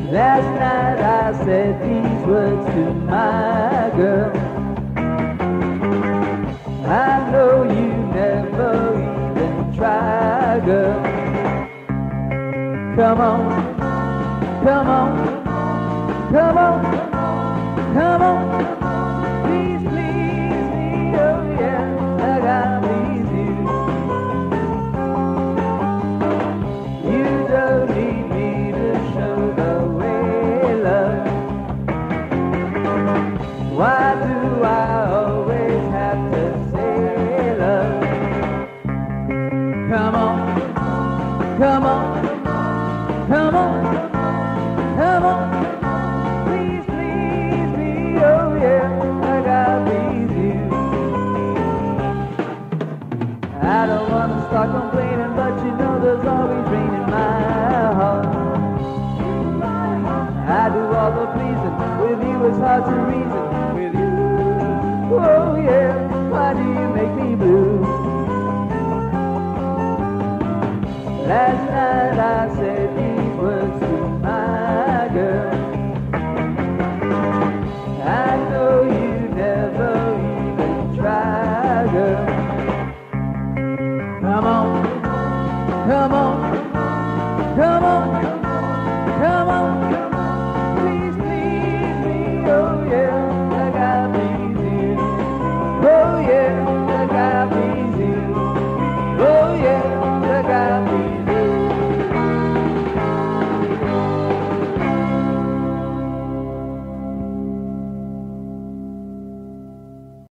Last night I said these words to my girl. I know you never even try, girl. Come on, come on, come on, come on. Please, please me, oh yeah, like I please you. You don't need me to show the way, love. Why do I always have to say love? Come on, come on, come on, come on. Please, please me, oh yeah, like I please you. I don't wanna start complaining, but you know there's always rain in my heart. I do all the pleasing, with you it's hard to reason. With you, oh yeah, why do you make me blue? Last night I said these words to my girl. I know you never even try, girl. Come on, come on, come on, come on. Please, please me, oh yeah, like I please you. Oh yeah, like I please you.